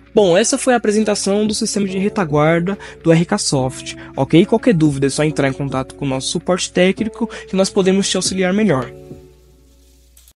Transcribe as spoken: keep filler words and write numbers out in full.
Bom, essa foi a apresentação do sistema de retaguarda do R K Soft, ok? Qualquer dúvida é só entrar em contato com o nosso suporte técnico que nós podemos te auxiliar melhor.